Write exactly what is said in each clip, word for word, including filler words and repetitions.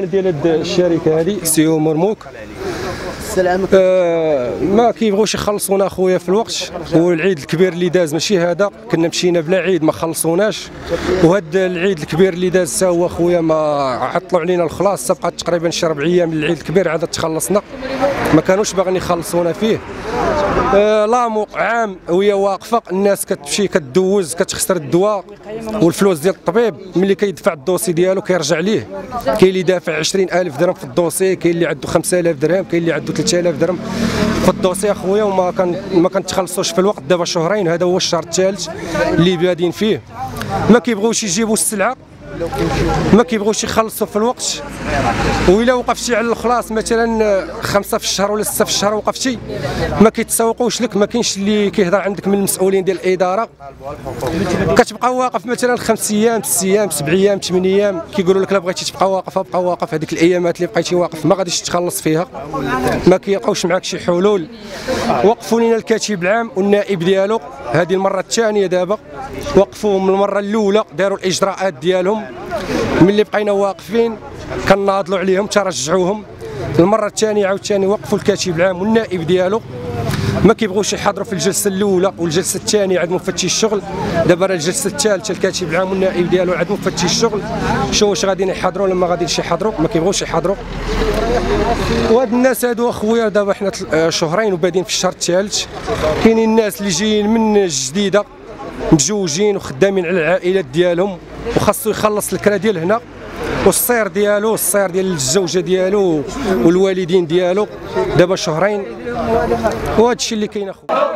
ديال هاد الشركه هذه سيو مرموك آه ما كيبغوش يخلصونا اخويا في الوقت، والعيد الكبير اللي داز ماشي هذا، كنا مشينا بلا عيد ما خلصوناش، وهذا العيد الكبير اللي داز هو اخويا ما عطلوا علينا الخلاص، تبقى تقريبا شي ربع ايام للعيد الكبير عاد تخلصنا، ما كانوش باغيين يخلصونا فيه. آه لامو عام وهي واقفه، الناس كتمشي كتدوز كتخسر الدواء والفلوس ديال الطبيب، ملي كيدفع الدوسي ديالو كيرجع ليه، كاين اللي دافع عشرين ألف درهم في الدوسي، كاين اللي عنده خمسة آلاف درهم، كاين اللي عنده ثلاثة آلاف درهم في الدوسي اخويا، وما كان ما كنتخلصوش في الوقت. دابا شهرين هذا هو الشهر الثالث اللي بادين فيه، ما كيبغوش يجيبوا السلعه، ما كيبغوش يخلصوا في الوقت، وإلا وقفتي على الخلاص مثلا خمسه في الشهر ولا سته في الشهر وقفتي ما كيتسوقوش لك، ما كاينش اللي كيهضر عندك من المسؤولين ديال الاداره، كتبقى واقف مثلا خمس ايام ست ايام سبع ايام ثمان ايام، كيقولوا لك لا بغيتي تبقى واقف بقى واقف، هذيك الايامات اللي بقيتي واقف ما غاديش تخلص فيها، ما كيلقاوش معاك شي حلول. وقفوا لنا الكاتب العام والنائب ديالو هذه المره الثانيه، دابا وقفوهم المره الاولى داروا الاجراءات ديالهم، ملي بقينا واقفين كناضلوا عليهم ترجعوهم، المره الثانيه عاوتاني وقفوا الكاتب العام والنائب ديالو، ما كيبغوش يحضروا في الجلسه الاولى والجلسه الثانيه عند مفتش الشغل، دابا راه الجلسه الثالثه الكاتب العام والنائب ديالو عند مفتش الشغل، شوفوا واش غاديين يحضروا ولا ما غاديينش يحضروا، ما كيبغوش يحضروا. وهاد الناس هادو اخويا دابا حنا شهرين وبادين في الشهر الثالث، كاينين الناس اللي جايين من الجديده متزوجين وخدامين على العائلات ديالهم، وخاصو يخلص الكرا ديال هنا والصير ديالو الصير ديال الزوجه ديالو والوالدين ديالو، دابا شهرين وهذا الشيء اللي كاين اخويا.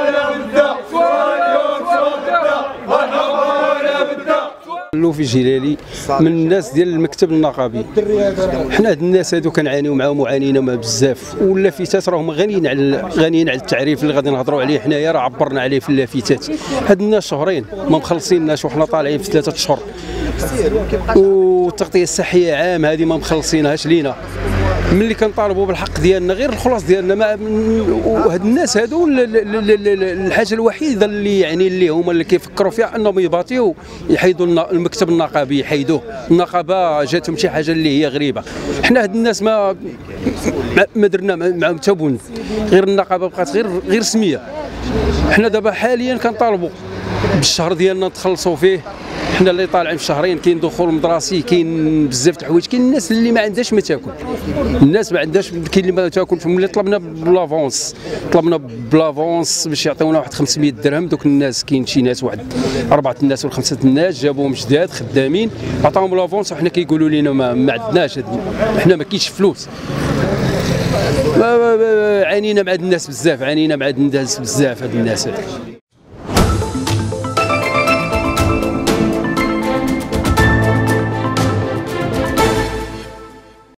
لوفي جلالي من الناس ديال المكتب النقابي، حنا هاد الناس هادو كنعانيو معاهم وعانينا مع بزاف، واللافتات راهم غنيين على غنيين على التعريف اللي غادي نهضروا عليه حنايا، راه عبرنا عليه في اللافتات. هاد الناس شهرين ما مخلصيناش وحنا طالعين في ثلاثه اشهر، والتغطيه الصحيه عام هذه ما مخلصينهاش لينا، ملي كنطالبوا بالحق ديالنا غير الخلاص ديالنا ما. وهاد الناس هادو الحاجه الوحيده اللي يعني اللي هما اللي كيفكروا فيها انهم يباطيو يحيدوا المكتب النقابي، يحيدوه. النقابه جاتهم شي حاجه اللي هي غريبه، حنا هاد الناس ما ما درنا معاهم حتى بند، غير النقابه بقات غير غير سميه. حنا دابا حاليا كنطالبوا بالشهر ديالنا نتخلصوا فيه، حنا اللي طالعين في شهرين، كاين دخول مدرسي، كاين بزاف د الحوايج، كاين الناس اللي ما عندهاش ما تاكل، الناس ما عندهاش، كاين اللي ما تاكل، فملي طلبنا بلافونس طلبنا بلافونس باش يعطيونا واحد خمسمية درهم، دوك الناس كاين شي ناس واحد اربعه الناس ولا خمسه الناس جابوهم جداد خدامين عطاهم لافونس، وحنا كيقولوا لنا ما, ما عندناش، حنا ما كاينش فلوس. عانينا مع هاد الناس بزاف، عانينا مع هاد الناس بزاف هاد الناس.